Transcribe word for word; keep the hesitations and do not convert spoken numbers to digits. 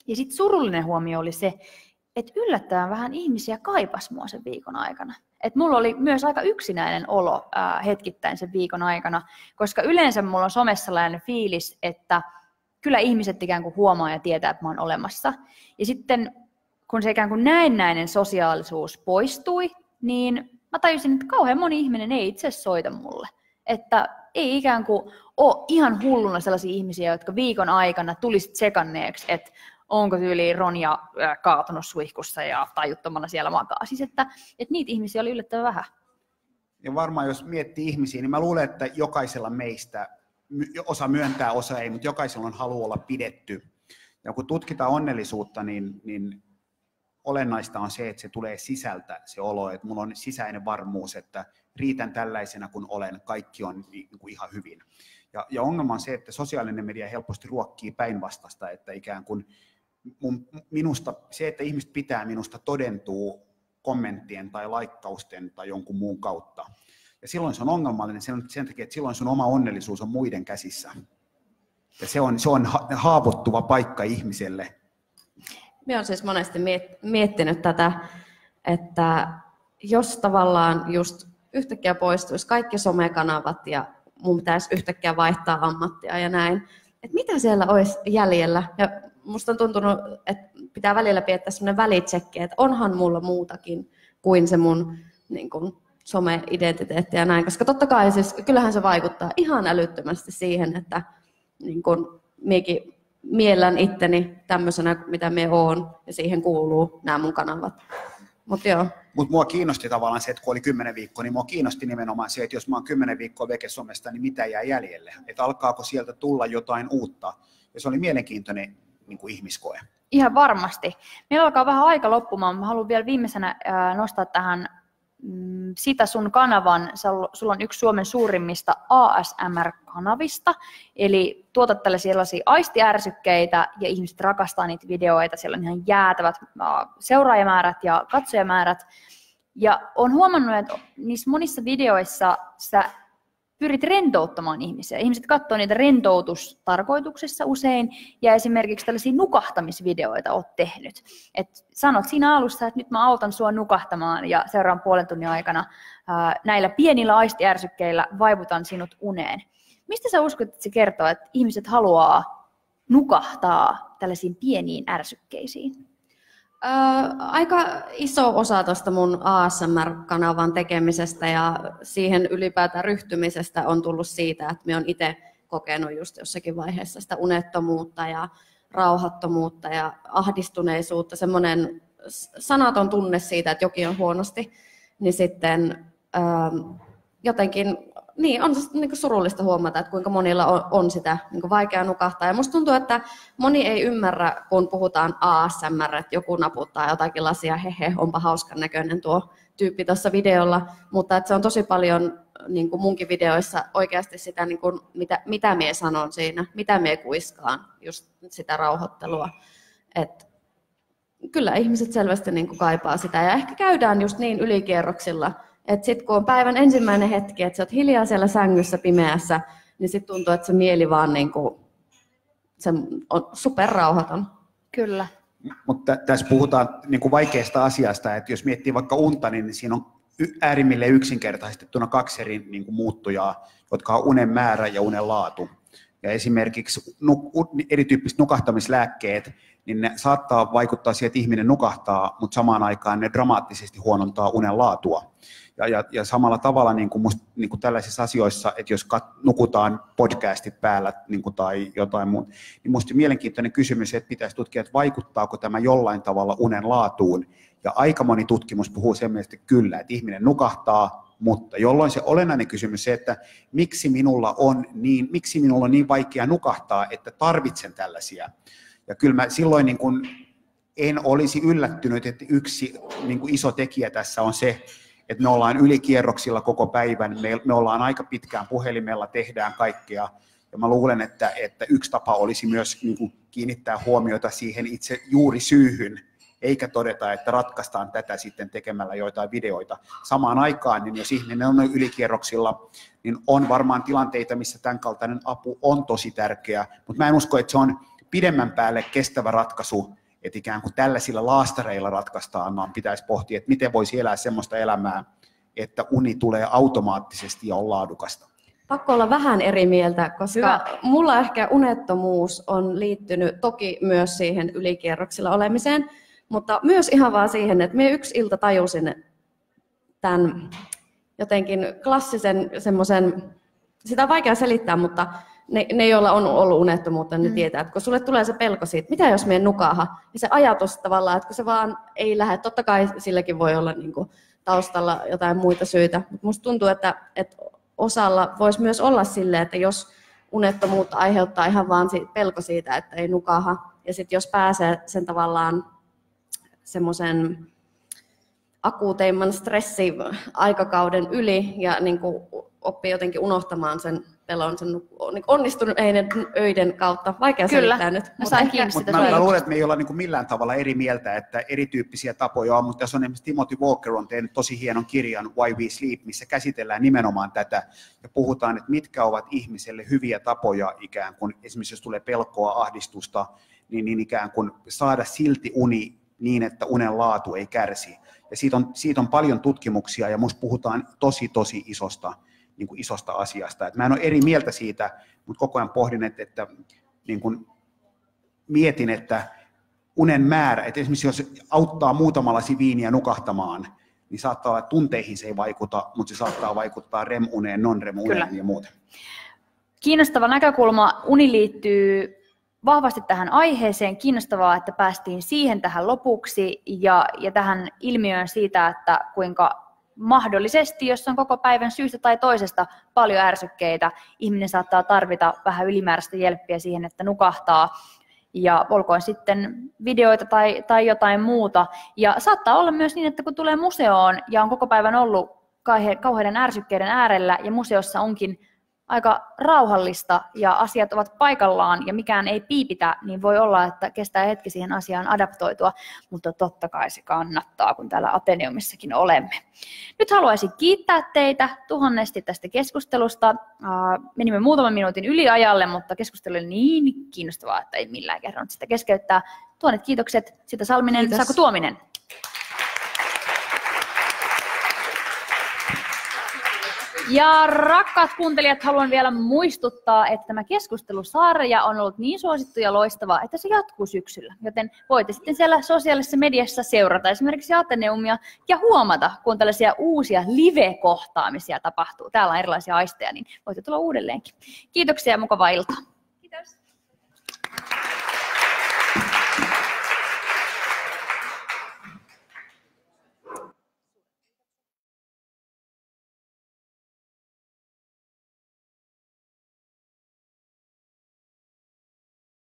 Ja sitten surullinen huomio oli se, että yllättävän vähän ihmisiä kaipas mua sen viikon aikana. Et mulla oli myös aika yksinäinen olo ää, hetkittäin sen viikon aikana, koska yleensä mulla on somessa sellainen fiilis, että kyllä ihmiset ikään kuin huomaa ja tietää, että mä oon olemassa. Ja sitten kun se ikään kuin näennäinen sosiaalisuus poistui, niin mä tajusin, että kauhean moni ihminen ei itse asiassa soita mulle. Että ei ikään kuin ole ihan hulluna sellaisia ihmisiä, jotka viikon aikana tulisi tsekanneeksi, että onko tyyli Ronja kaatunut suihkussa ja tajuttomana siellä makaa. Siis että, että niitä ihmisiä oli yllättävän vähän. Ja varmaan jos miettii ihmisiä, niin mä luulen, että jokaisella meistä, osa myöntää, osa ei, mutta jokaisella on halu olla pidetty. Ja kun tutkitaan onnellisuutta, niin, niin olennaista on se, että se tulee sisältä se olo, että mulla on sisäinen varmuus, että riitän tällaisena kun olen, kaikki on niin kuin ihan hyvin. Ja, ja ongelma on se, että sosiaalinen media helposti ruokkii päinvastasta, että ikään kuin mun, minusta, se, että ihmiset pitää minusta todentuu kommenttien tai laikkausten tai jonkun muun kautta. Ja silloin se on ongelmallinen sen, sen takia, että silloin sun oma onnellisuus on muiden käsissä. Ja se on, se on haavoittuva paikka ihmiselle. Minä olen siis monesti miettinyt tätä, että jos tavallaan just yhtäkkiä poistuisi kaikki somekanavat ja mun pitäisi yhtäkkiä vaihtaa ammattia ja näin, että mitä siellä olisi jäljellä. Ja musta on tuntunut, että pitää välillä piettää sellainen välitsekki, että onhan mulla muutakin kuin se mun niin kuin, some-identiteetti ja näin. Koska totta kai siis, kyllähän se vaikuttaa ihan älyttömästi siihen, että niin kuin, miekin miellän itteni tämmöisenä, mitä me oon, ja siihen kuuluu nämä mun kanavat. Mut joo. Mut mua kiinnosti tavallaan se, että kun oli kymmenen viikkoa, niin mua kiinnosti nimenomaan se, että jos mä oon kymmenen viikkoa veke somesta, niin mitä jää jäljelle? Että alkaako sieltä tulla jotain uutta? Ja se oli mielenkiintoinen niin kuin ihmiskoe. Ihan varmasti. Meillä alkaa vähän aika loppumaan. Mä haluan vielä viimeisenä nostaa tähän mm, sitä sun kanavan. Sulla on yksi Suomen suurimmista A S M R-kanavista. Eli tuotat tällaisia sellaisia aistiärsykkeitä ja ihmiset rakastaa niitä videoita. Siellä on ihan jäätävät seuraajamäärät ja katsojamäärät. Ja olen huomannut, että niissä monissa videoissa sä pyrit rentouttamaan ihmisiä. Ihmiset katsoo niitä rentoutustarkoituksessa usein, ja esimerkiksi tällaisia nukahtamisvideoita olet tehnyt. Et sanot siinä alussa, että nyt mä autan sua nukahtamaan, ja seuraavan puolen tunnin aikana ää, näillä pienillä aistiärsykkeillä vaivutan sinut uneen. Mistä sä uskot, että se kertoo, että ihmiset haluaa nukahtaa tällaisiin pieniin ärsykkeisiin? Ää, aika iso osa tuosta mun A S M R-kanavan tekemisestä ja siihen ylipäätään ryhtymisestä on tullut siitä, että mä oon itse kokenut just jossakin vaiheessa sitä unettomuutta ja rauhattomuutta ja ahdistuneisuutta, semmoinen sanaton tunne siitä, että jokin on huonosti, niin sitten ää, jotenkin niin, on se niin surullista huomata, että kuinka monilla on, on sitä niin vaikea nukahtaa. Ja musta tuntuu, että moni ei ymmärrä, kun puhutaan A S M R, että joku naputtaa jotakin lasia, hehe, onpa hauskan näköinen tuo tyyppi tuossa videolla. Mutta että se on tosi paljon niin kuin munkin videoissa oikeasti sitä, niin kuin, mitä, mitä mie sanon siinä, mitä mie kuiskaan, just sitä rauhoittelua. Et kyllä ihmiset selvästi niin kuin kaipaa sitä ja ehkä käydään just niin ylikierroksilla, että sitten kun on päivän ensimmäinen hetki, että sä oot hiljaa siellä sängyssä pimeässä, niin sitten tuntuu, että se mieli vaan niinku, se on superrauhaton. Kyllä. Mutta tässä puhutaan niinku vaikeasta asiasta, että jos miettii vaikka unta, niin siinä on äärimmilleen yksinkertaistettuna kaksi eri niinku muuttujaa, jotka on unen määrä ja unen laatu. Ja esimerkiksi erityyppiset nukahtamislääkkeet, niin ne saattaa vaikuttaa siihen, että ihminen nukahtaa, mutta samaan aikaan ne dramaattisesti huonontaa unen laatua. Ja, ja, ja samalla tavalla niin kuin musta, niin kuin tällaisissa asioissa, että jos kat, nukutaan podcastit päällä niin kuin, tai jotain muuta, niin minusta mielenkiintoinen kysymys, että pitäisi tutkia, että vaikuttaako tämä jollain tavalla unen laatuun. Ja aika moni tutkimus puhuu sen mielestä, että kyllä, että ihminen nukahtaa, mutta jolloin se olennainen kysymys se, että miksi minulla on niin, miksi minulla on niin vaikea nukahtaa, että tarvitsen tällaisia. Ja kyllä mä silloin niin kuin en olisi yllättynyt, että yksi niin kuin iso tekijä tässä on se, että me ollaan ylikierroksilla koko päivän, me, me ollaan aika pitkään puhelimella, tehdään kaikkea. Ja mä luulen, että, että yksi tapa olisi myös niin kuin kiinnittää huomiota siihen itse juuri syyhyn, eikä todeta, että ratkaistaan tätä sitten tekemällä joitain videoita. Samaan aikaan, niin jos ihminen on ylikierroksilla, niin on varmaan tilanteita, missä tämän kaltainen apu on tosi tärkeä, mutta mä en usko, että se on pidemmän päälle kestävä ratkaisu, että ikään kuin tällaisilla laastareilla ratkaistaan, vaan pitäisi pohtia, että miten voisi elää semmoista elämää, että uni tulee automaattisesti ja on laadukasta. Pakko olla vähän eri mieltä, koska Hyvä. mulla ehkä unettomuus on liittynyt toki myös siihen ylikierroksilla olemiseen, mutta myös ihan vaan siihen, että minä yksi ilta tajusin tämän jotenkin klassisen semmoisen, sitä on vaikea selittää, mutta ne, ne joilla on ollut unettomuutta, ne mm. tietää, että kun sulle tulee se pelko siitä, mitä jos minä nukaha, niin se ajatus tavallaan, että kun se vaan ei lähde, totta kai silläkin voi olla niin kuin taustalla jotain muita syitä, mutta musta tuntuu, että, että osalla voisi myös olla silleen, että jos unettomuutta aiheuttaa ihan vaan pelko siitä, että ei nukaha, ja sitten jos pääsee sen tavallaan semmoisen akuuteimman stressiaikakauden yli ja niin kuin oppii jotenkin unohtamaan sen pelon sen niin onnistuneiden öiden kautta. Vaikea Kyllä. selittää nyt. Mä sain kiinni sitä. Mä, mä luulen, että me ei olla niin kuin millään tavalla eri mieltä, että erityyppisiä tapoja on, mutta tässä on esimerkiksi Timothy Walker on tehnyt tosi hienon kirjan Why We Sleep, missä käsitellään nimenomaan tätä ja puhutaan, että mitkä ovat ihmiselle hyviä tapoja ikään kuin, esimerkiksi jos tulee pelkoa, ahdistusta, niin, niin ikään kuin saada silti uni niin, että unen laatu ei kärsi. Ja siitä on, siitä on paljon tutkimuksia ja musta puhutaan tosi, tosi isosta, niin kuin isosta asiasta. Et mä en ole eri mieltä siitä, mutta koko ajan pohdin, että, että niin kuin mietin, että unen määrä, että esimerkiksi jos auttaa muutamalla lasi viiniä nukahtamaan, niin saattaa olla, että tunteihin se ei vaikuta, mutta se saattaa vaikuttaa R E M-uneen, non-R E M-uneen ja muuten. Kiinnostava näkökulma. Uni liittyy vahvasti tähän aiheeseen. Kiinnostavaa, että päästiin siihen tähän lopuksi ja, ja tähän ilmiöön siitä, että kuinka mahdollisesti, jos on koko päivän syystä tai toisesta paljon ärsykkeitä, ihminen saattaa tarvita vähän ylimääräistä jelppiä siihen, että nukahtaa. Ja olkoon sitten videoita tai, tai jotain muuta. Ja saattaa olla myös niin, että kun tulee museoon ja on koko päivän ollut kauheiden ärsykkeiden äärellä ja museossa onkin aika rauhallista ja asiat ovat paikallaan ja mikään ei piipitä, niin voi olla, että kestää hetki siihen asiaan adaptoitua, mutta totta kai se kannattaa, kun täällä Ateneumissakin olemme. Nyt haluaisin kiittää teitä tuhannesti tästä keskustelusta. Menimme muutaman minuutin yliajalle, mutta keskustelu oli niin kiinnostavaa, että ei millään kerran sitä keskeyttää. Tuonet kiitokset, Sita Salminen, Kiitos. Saku Tuominen. Ja rakkaat kuuntelijat, haluan vielä muistuttaa, että tämä keskustelusarja on ollut niin suosittu ja loistava, että se jatkuu syksyllä. Joten voitte sitten siellä sosiaalisessa mediassa seurata esimerkiksi Ateneumia ja huomata, kun tällaisia uusia live-kohtaamisia tapahtuu. Täällä on erilaisia aisteja, niin voitte tulla uudelleenkin. Kiitoksia ja mukavaa iltaa.